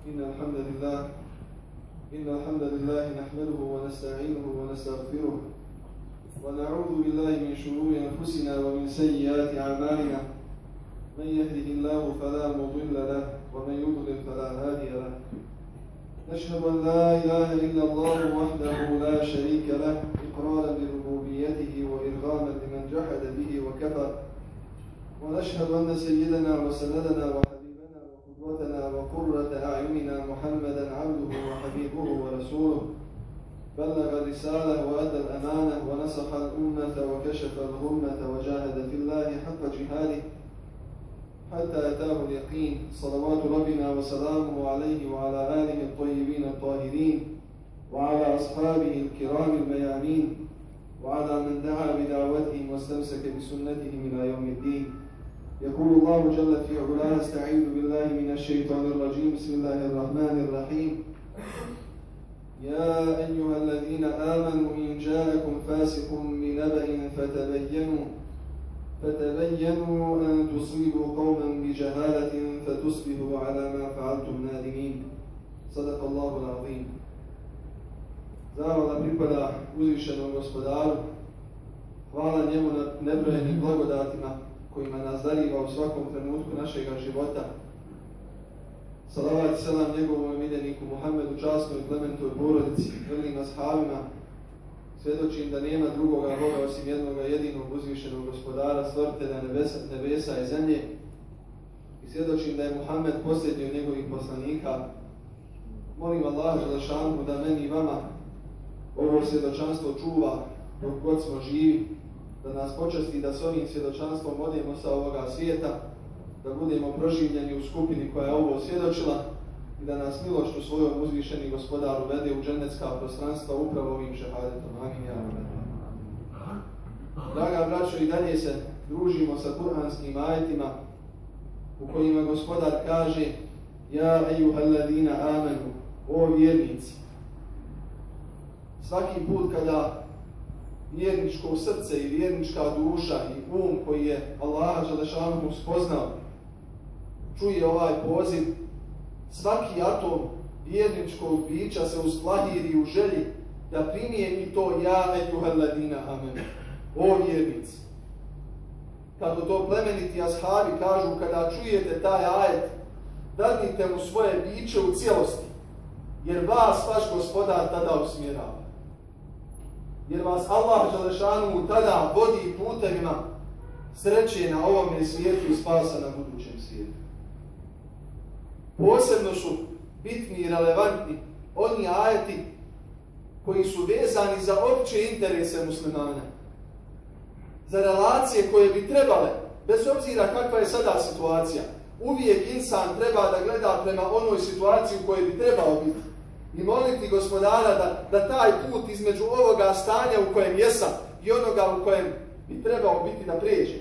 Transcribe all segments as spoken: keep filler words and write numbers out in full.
إن الحمد لله إن الحمد لله نحمده ونستعينه ونستغفره ونعوذ بالله من شرور أنفسنا ومن سيئات أعمالنا من يهده الله فلا مضل له ومن يضلل فلا هادي له نشهد أن لا إله إلا الله وحده لا شريك له إقرارا بربوبيته وإرغاما لمن جحد به وكفر ونشهد أن سيدنا وسندنا وحبيبنا وقدوتنا وقرة أعيننا محمدا عبده وحبيبه ورسوله بلغ الرسالة وأدى الأمانة ونصح الأمة وكشف الغمة وجاهد في الله حق جهاده حتى أتاه اليقين صلوات ربنا وسلامه عليه وعلى آله الطيبين الطاهرين وعلى أصحابه الكرام الميامين وعلى من دعا بدعوتهم واستمسك بسنتهم إلى يوم الدين. يقول الله جل في علاه استعيذ بالله من الشيطان الرجيم بسم الله الرحمن الرحيم يا أيها الذين آمنوا إن جاءكم فاسق بنبأ فتبينوا فتبينوا أن تصيبوا قوما بجهالة فتصبحوا على ما فعلتم نادمين. صدق الله العظيم. Zahvala pripada uzvišenom gospodaru, hvala njemu na nebrojenim blagodatima kojima nas dariva u svakom trenutku našega života. Salavat i selam njegovom miljeniku Muhammedu, časnoj i plemenitoj porodici, vjernim ashabima. Svjedočim da nema drugoga Boga osim jednoga jedinog uzvišenog gospodara, stvoritelja nebesa, nebesa i zemlje. I svjedočim da je Muhammed posljednji od njegovih poslanika. Molim Allaha Đelešanu da meni i vama ovo svjedočanstvo čuva dok god smo živi, da nas počasti da s ovim svjedočanstvom odemo sa ovoga svijeta, da budemo proživljeni u skupini koja je ovo svjedočila i da nas milošću svojom uzvišeni gospodar uvede u dženecka prostranstva upravo ovim šehadetom. Amin. Ja. Draga braćo, i dalje se družimo sa kuranskim ajetima u kojima gospodar kaže Ja ejuhalladina amenu, o vjernici. Svaki put kada vjerničko srce i vjernička duša i um koji je Allah Đelešanu spoznao čuje ovaj poziv, svaki atom vjerničkog bića se usplahiri u želji da primijeni to ja ejuhalladina amenu, o vjernici. Kako to plemeniti ashabi kažu, kada čujete taj ajet, dadnite mu svoje biće u cijelosti, jer vas vaš gospodar tada usmjerava. Jer vas Allah Đelešanu tada vodi putevima sreće na ovome svijetu i spasa na budućem svijetu. Posebno su bitni i relevantni oni ajeti koji su vezani za opće interese muslimana. Za relacije koje bi trebale, bez obzira kakva je sada situacija, uvijek insan treba da gleda prema onoj situaciji u kojoj bi trebao biti. I moliti gospodara da, da taj put između ovoga stanja u kojem jesam i onoga u kojem bi trebao biti da prijeđe.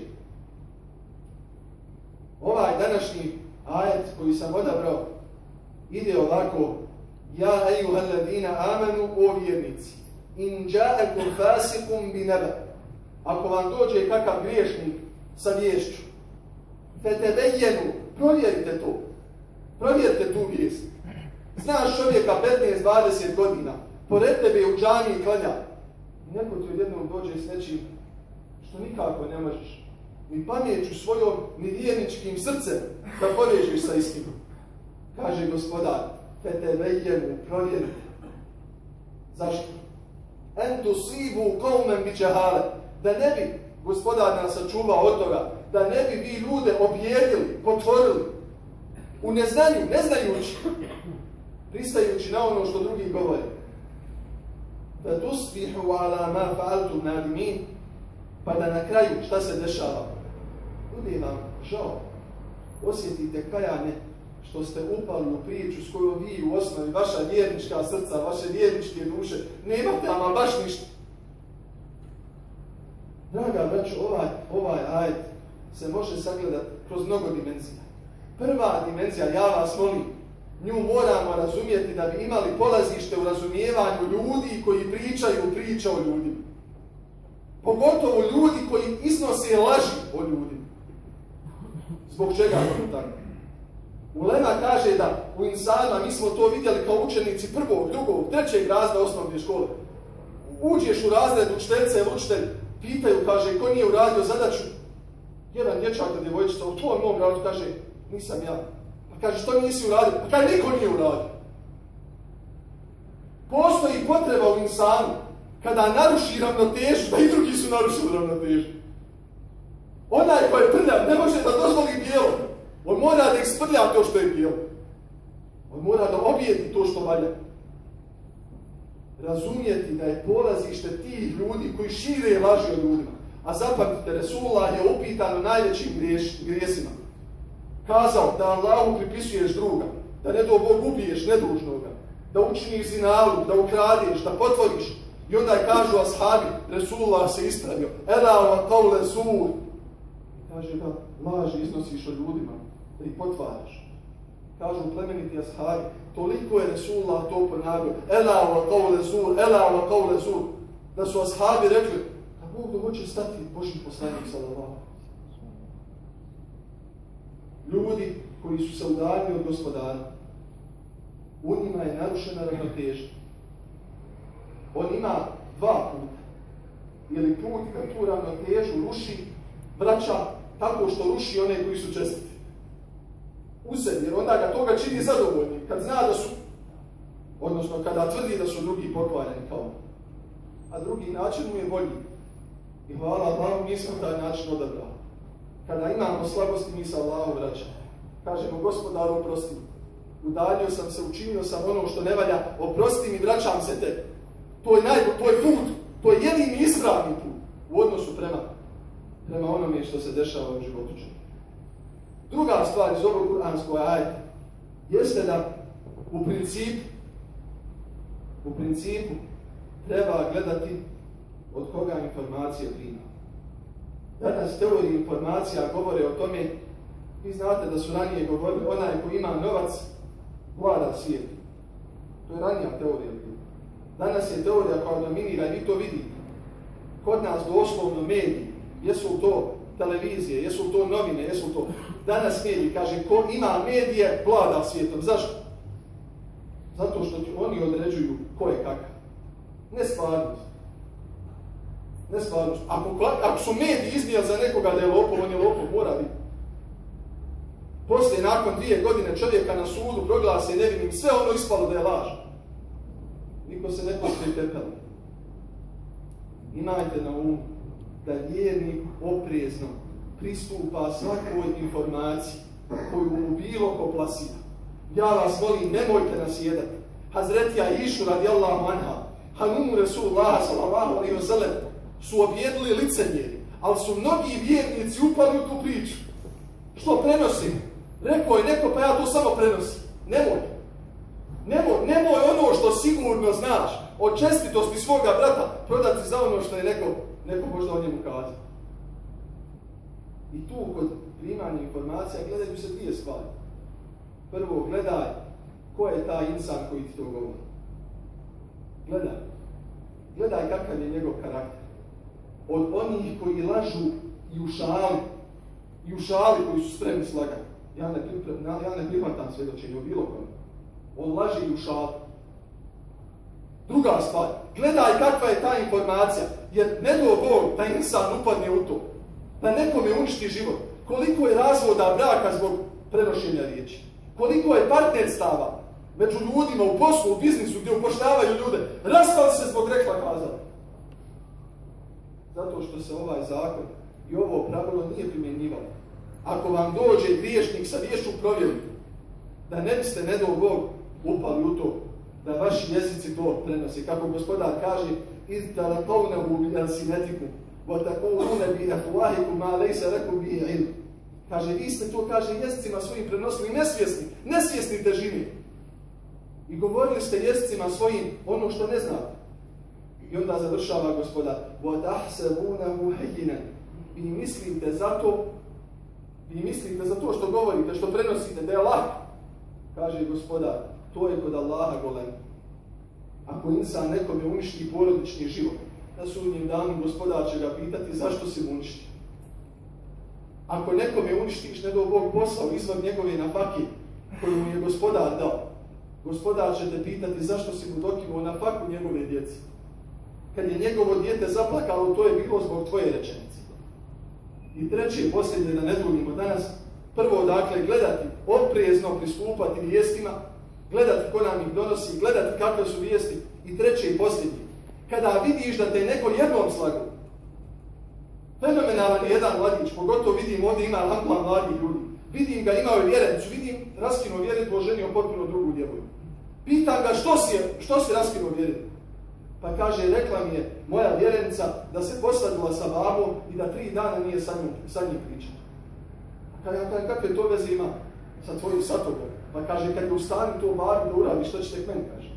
Ovaj današnji ajet koji sam odabrao ide ovako: Ja ejuhalladina amenu, o vjernici, in ja'akum fasikum binaba. Ako vam dođe kakav griješnik sa viješću, fetebejenu, provjerite to. Provjerite tu vijest. Znaš čovjeka petnaest dvadeset godina, pored tebe u džamiji klanja. I neko ti odjednom dođe s nečim što nikako ne možeš ni pameću svojom, ni vjerničkim srcem da povežeš sa istinom. Kaže gospodar, fetebejenu, provjerite. Zašto? En tusibu qauman bi džahale. Da ne bi gospodar nas sačuvao od toga, da ne bi vi ljude objedili, potvorili u neznanju, ne znajući, pristajući na ono što drugi govore. Da tusbihu ala ma fa'altum nadimin, pa da na kraju šta se dešava? Bude vam žao, osjetite kajanje što ste upali u priču s kojom vi u osnovi, vaša vjernička srca, vaše vjerničke duše, nemate ama baš ništa. Draga braćo, ovaj, ovaj ajet se može sagledati kroz mnogo dimenzija. Prva dimenzija, ja vas molim, nju moramo razumjeti da bi imali polazište u razumijevanju ljudi koji pričaju priče o ljudima. Pogotovo ljudi koji iznose laži o ljudima. Zbog čega je to tako? Ulema kaže da u insana, mi smo to vidjeli kao učenici prvog, drugog, trećeg razreda osnovne škole. Uđeš u razred, učiteljica ili učitelj, pitaju, kaže, ko nije uradio zadaću? Jedan dječak ili djevojčica u tvojom mom radu kaže, nisam ja. Pa kaže, što nisi uradio? Pa kaže, niko nije uradio. Postoji potreba u insanu kada naruši ravnotežu, da i drugi su narušili ravnotežu. Onaj ko je prljav ne može da dozvoli bijelo. On mora da isprlja to što je bijelo. On mora da objedi to što valja. Razumijeti da je polazište tih ljudi koji šire laži o ljudima. A zapamtite, Resulullah je upitan o najvećim griješ, grijesima. Kazao da Allahu pripisuješ druga, da ne do Bog ubiješ nedužnoga, da učiniš zinaluk, da ukradeš, da potvoriš. I onda je kažu ashabi, Resulullah se ispravio. Ela wa qawle zur. Kaže da laži iznosiš o ljudima, da ih potvaraš. Kažu plemeniti ashabi, toliko je Resulullah to ponavljao. Ela wa qawle zur, ela wa qawle zur. Da su ashabi rekli, da Bog da hoće stati Božji poslanik sallallahu. Ljudi koji su se udaljili od gospodara, u njima je narušena ravnoteža. On ima dva puta. Ili put kad tu ravnotežu ruši, vraća tako što ruši one koji su čestiti. U sebi, jer onda ga toga čini zadovoljni, kad zna da su, odnosno kada tvrdi da su drugi pokvareni kao on. A drugi način mu je bolji. I hvala Allahu, mi smo taj način odabrali. Kada imamo slabosti, mi se Allahu vraćamo. Kažemo, gospodaru, oprosti mi. Udaljio sam se, učinio sam ono što ne valja, oprosti mi, vraćam se te. To je najbolj, to je put, to je jedini ispravni put u odnosu prema, prema onome što se dešava u životu čovjeka. Druga stvar iz ovog kuranskog ajeta jeste da u principu, u principu treba gledati od koga informacije prima. Danas teorije informacija govore o tome, vi znate da su ranije govorili, onaj koji ima novac, vlada svijet. To je ranija teorija. Danas je teorija koja dominira i vi to vidite. Kod nas doslovno mediji, jesu to televizije, jesu to novine, jesu to... Danas mediji, kaže, ko ima medije, vlada svijetom. Zašto? Zato što oni određuju ko je kakav. Ne stvarnost. Ne stvarnost. Ako, ako su mediji iznijeli za nekoga da je lopov, on je lopov, mora biti. Poslije, nakon dvije godine čovjeka na sudu proglase nevinim, sve ono ispalo da je laž. Niko se ne postoji tepeli. Imajte na umu da vjernik oprezno pristupa svakoj informaciji koju mu bilo ko plasira. Ja vas molim, nemojte nasjedati. Hazretija Išu radijallahu anha, Hanumu Resulullah sallallahu alaihi wa sallam su objedili licemjeri, ali su mnogi vjernici upali u tu priču. Što prenosim? Rekao je neko, pa ja to samo prenosim. Nemoj. Nemoj, nemoj ono što sigurno znaš od čestitosti svoga brata prodati za ono što je neko, neko možda o njemu kazao. I tu kod primanja informacija gledaju se dvije stvari. Prvo, gledaj ko je taj insan koji ti to govori. Gledaj. Gledaj kakav je njegov karakter. Od onih koji lažu i u šali, i u šali koji su spremni slagati. Ja ne, ja ne prihvatam svjedočenje o bilo kome. On laže i u šali. Druga stvar, gledaj kakva je ta informacija, jer ne do Bog da insan upadne u to, da nekome uništi život. Koliko je razvoda braka zbog prenošenja riječi. Koliko je partnerstava među ljudima u poslu, u biznisu, gdje upošljavaju ljude, rastali se zbog rekla kazala. Zato što se ovaj zakon i ovo pravilo nije primjenjivalo. Ako vam dođe griješnik sa riječju provjerite, da ne biste, ne do Bog, upali u to, da vaši jezici to prenosi. Kako gospodar kaže, إِذْ تَلَقَوْنَهُ بِأَلْسِنَتِكُمْ وَتَقُولُونَ بِأَفْوَاهِكُمْ مَا لَيْسَ لَكُمْ بِهِ عِلْمٌ. Kaže, vi ste to, kaže, jezicima svojim prenosili nesvjesni, nesvjesni težini. I govorili ste jezicima svojim ono što ne znate. I onda završava gospodar, وَتَحْسَبُونَهُ هَيِّنًا. Vi mislite za to, vi mislite za to što govorite, što prenosite, da je lako. Kaže gospodar, to je kod Allaha golem. Ako insan nekome uništi porodični život, na sudnjem danu gospodar će ga pitati zašto si mu uništi. Ako nekome uništiš, ne do Bog posao, izvod njegove nafake, koju mu je gospodar dao. Gospodar će te pitati zašto si mu dokinuo na faku njegove djece. Kad je njegovo dijete zaplakalo, to je bilo zbog tvoje rečenice. I treće, posljednje, da ne duljimo danas, prvo, dakle, gledati, oprezno pristupati vijestima, gledati ko nam ih donosi, gledati kakve su vijesti. I treće i posljednje, kada vidiš da te je neko jednom slagao, fenomenalan je jedan mladić, pogotovo vidim ovdje ima alhamdulillah mladih ljudi, vidim ga, imao je vjerenicu, vidim raskinuo vjerenicu, oženio potpuno drugu djevojku. Pitam ga što si, što si raskinuo vjerenicu? Pa kaže, rekla mi je moja vjerenica da se posadila sa babom i da tri dana nije sa njim, sa njim pričala. Pa ja kažem, kakve to veze ima sa tvojim satogom? Pa kaže, kad je u stanju to babi da uradi, što ćete k meni, kaže.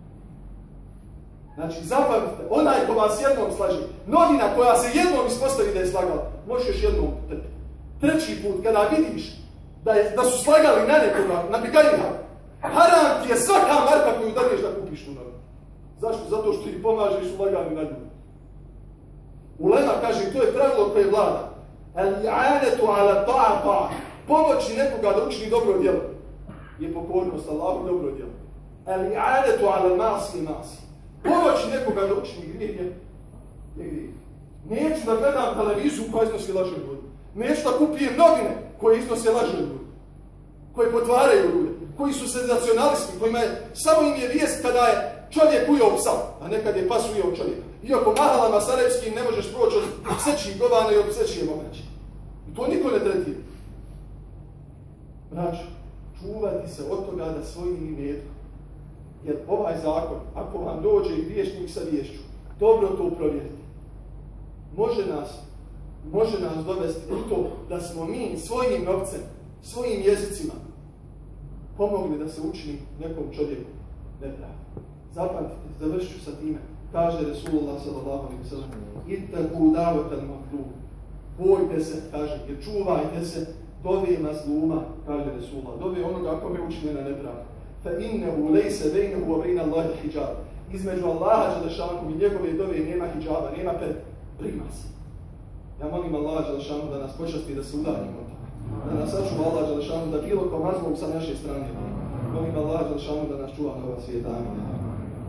Znači, zapamtite, onaj ko vas jednom slaže, novina koja se jednom ispostavi da je slagala, možeš još jednom trpiti. Treći put, kada vidiš da, je, da su slagali na nekoga, na pikanjiha, haram ti je svaka marka koju dadneš da kupiš tu novinu. Zašto? Zato što ti pomažeš u laganju na ljudi. Ulema kaže, to je pravilo koje vlada. El-i'anetu ala ta'a ta'a. Pomoći nekoga da učini dobro djelo je pokornost Allahu dobro djelo. El-i'anetu ala masi masi. Pomoći nekoga da učini grijeh je grijeh. Neću da gledam televiziju koja iznosi laže ljudi. Neću da kupijem novine koje iznose laže ljudi. Koje potvaraju ljude. Koji su senzacionalisti, kojima je, samo im je vijest kada je čovjek ujeo psa, a nekad je pas ujeo čovjeka. Iako mahalama sarajevskim ne možeš proći od psećih govana i od psećije mogaće. I to niko ne tretira. Braćo, čuvati se od toga da svojim imetkom. Jer ovaj zakon, ako vam dođe i vješnik sa vješću, dobro to provjerite. Može nas, može nas dovesti u to da smo mi svojim novcem, svojim jezicima pomogli da se učini nekom čovjeku nepravda. Zapamtite, završit ću sa time. Kaže Resulullah sallallahu alejhi ve sellem: "Ittaqu da'watal mazlum." Bojte se, kaže, jer čuvajte se dove mazluma, kaže Resulullah. Dove onoga kome učinjena nepravda. Fa innahu laysa baynahu wa bayna Allahi hijab. Između Allaha dželešanu i njegove dove nema hidžaba, nema pred prima se. Ja molim Allaha dželešanu da nas počasti da se udaljimo od toga. Da nas sačuva Allah dželešanu da bilo ko mazlum sa naše strane. Molim Allaha dželešanu da nas čuva na ova svijeta. Amin.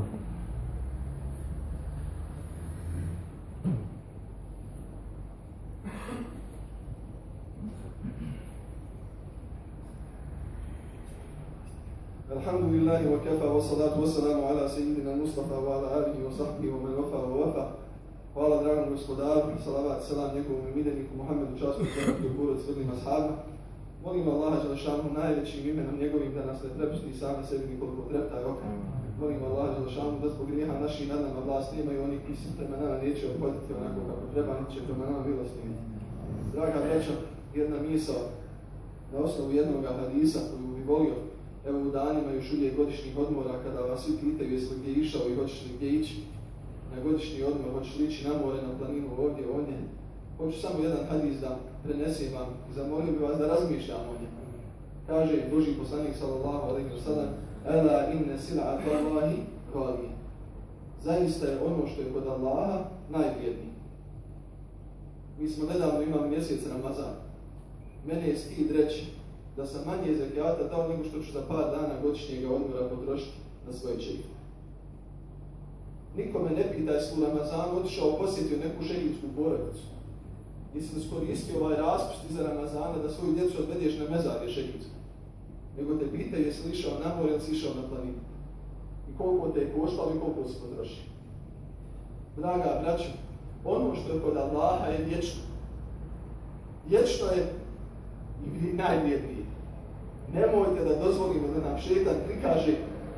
Alhamdulillahi wa kafa wa salatu wa salamu ala sayyidina Mustafa wa ala alihi wa sahbihi wa man wafa wa wafa. Hvala dragom gospodaru, salavat, salam njegovom miljeniku Muhammedu, časnom čovjeku i porod svrlim ashabima. Molim Allaha dželešanu najvećim imenom njegovim da nas ne prepusti sami sebi nikoliko trepta i oka. Molim Allaha dželešanu da zbog grijeha naših nad nama vlast imaju oni koji se prema nama neće obhoditi onako kako treba, niti će prema nama milosti imati. Draga braćo, jedna misao na osnovu jednog hadisa koju bi volio. Evo u danima još uvijek godišnjih odmora kada vas svi pitaju jesi li gdje išao i hoćeš li gdje ići na godišnji odmor, hoćeš li ići na more, na planinu, ovdje, ovdje. Hoću samo jedan hadis da prenesem vam i zamolio bi vas da razmišljam o njemu. Kaže Božji poslanik sallallahu alejhi ve sellem: "Ela inne sil'ata Allahi ghaliya." Zaista je ono što je kod Allaha najvrijednije. Mi smo nedavno imali mjesec Ramazan. Mene je stid reći da sam manje zekijata dao nego što ću za par dana godišnjega odmora potrošiti na svoje čeifove. Niko me ne pita jesi u Ramazanu otišao posjetio neku šehijsku porodicu. Jesi li iskoristio ovaj raspust iza Ramazana da svoju djecu odvedeš na mezarje šehijsku. Nego te pitaju jesi li išao na more ili si išao na planinu. I koliko te je koštalo i koliko si potrošio. Draga braćo, ono što je kod Allaha je vječno. Vječno je i najvrijednije. Nemojte da dozvolimo da nam šejtan prikaže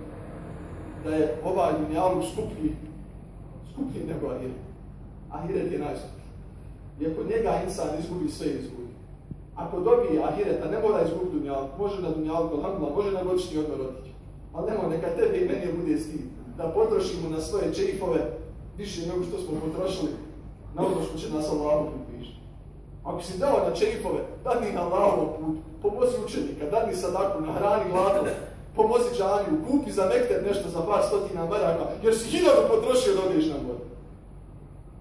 da je ovaj dunjaluk skuplji, skuplji nego ahiret. Ahiret je najskuplji. I ako njega insan izgubi, sve izgubi. Ako dobije ahireta, ne mora izgubiti dunjaluk. Može na dunjaluk, alhamdulillah, može na godišnji odmor otići. Ali nemoj, neka tebe i meni bude stid da potrošimo na svoje čeifove više nego što smo potrošili na ono što će nas Allahu približiti. Ako si dao na čeifove, dadni na Allahovom putu, pomozi učenika, dadni sadaku, nahrani gladno, pomozi džamiju, kupi za mekteb nešto za par stotina maraka, jer si hiljadu potrošio da odeš na more.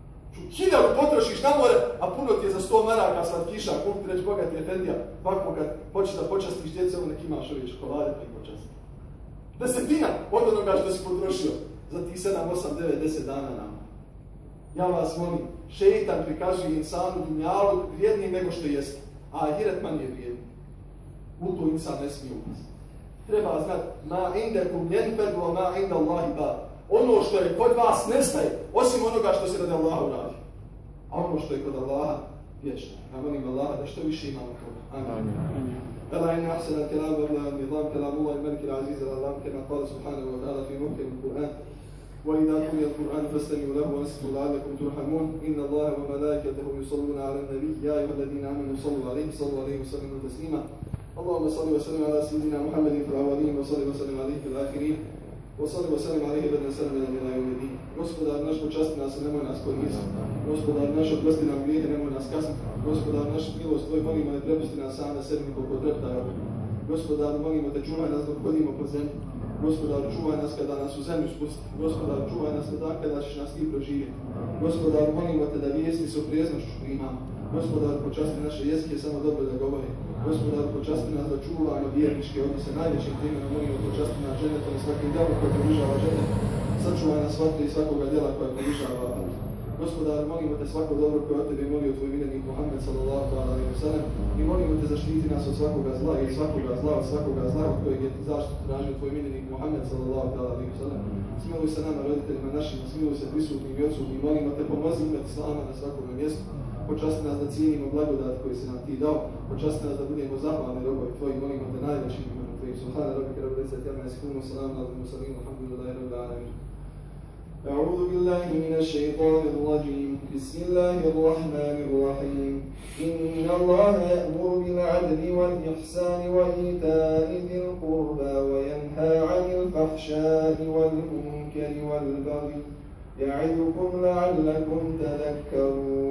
hiljadu potrošiš na more, a puno ti je za sto maraka slatkiša, kupiti reći bogati efendija, ovako kad hoćeš da počastiš djecu, nek imaš ove čokolade pa ih počasti. Desetina od onoga što si potrošio za tih sedam, osam, devet, deset dana nama. Ja vas molim, šeitan prikazuje insanu dunjalu vrijedniji nego što jeste, a ahiret manje vrijedni. U to insan ne smije upasti. Treba znati, ma indekum jenfed wa ma inda Allahi ba. Ono što je kod vas nestaje, osim onoga što se radi Allahu radi. A ono što je kod Allaha, vječno. Ja molim Allaha da što više imamo toga. Amin. ألا إن أحسن الكلام وأبلغ النظام كلام الله الملك العزيز العلام كما قال سبحانه وتعالى في محكم القرآن وإذا قرئ القرآن فاستمعوا له وأنصتوا لعلكم ترحمون إن الله وملائكته يصلون على النبي يا أيها الذين آمنوا صلوا عليه صلوا عليه وسلموا تسليما اللهم صل وسلم على سيدنا محمد في الأولين وصل وسلم عليه في الآخرين وصل وسلم عليه بدنا سلم إلى يوم الدين. Gospodar naš počasti nas i nemoj nas poniziti. Gospodar naš oprosti nam grijehe, nemoj nas kazniti. Gospodar naš milost tvoj molimo ne prepusti nas sam na sebi koliko treptaja. Gospodar molimo te čuvaj nas dok hodimo po zemlji. Gospodar čuvaj nas kada nas u zemlju spusti. Gospodar čuvaj nas da kada ćeš nas ti proživjeti. Gospodar molimo te da vijesti s opreznošću imamo. Gospodar počasti naše jezike samo dobro da govori. Gospodar počasti nas da čuvamo vjerničke odnose najvećim primjerom molimo počasti nas ženetom i svakim djelom koji približava žene. Sačuvaj nas svake i svakoga djela koja približava. Gospodar, molimo te svako dobro koje od tebe molio tvoj miljenik Muhammed sallallahu alejhi ve sellem i molimo te zaštiti nas od svakoga zla i svakoga zla, od svakoga zla od kojeg je zaštitu tražio tvoj miljenik Muhammed sallallahu alejhi ve sellem. Smiluj se nama, roditeljima našima, smiluj se prisutnim i odsutnim, molimo te pomozi umet Islama na svakom mjestu. Počasti nas da cijenimo blagodat koji si nam ti dao, počasti nas da budemo zahvalni robovi tvoji, molimo te najvećim imenom tvojim. Subhana rabbika rabbil izzati amma yasifun, salamun alal mursalin, walhamdulillahi rabbil alamin. أعوذ بالله من الشيطان الرجيم بسم الله الرحمن الرحيم إن الله يأمر بالعدل والإحسان وإيتاء ذي القربى وينهى عن الفحشاء والمنكر والبغي يعظكم لعلكم تذكرون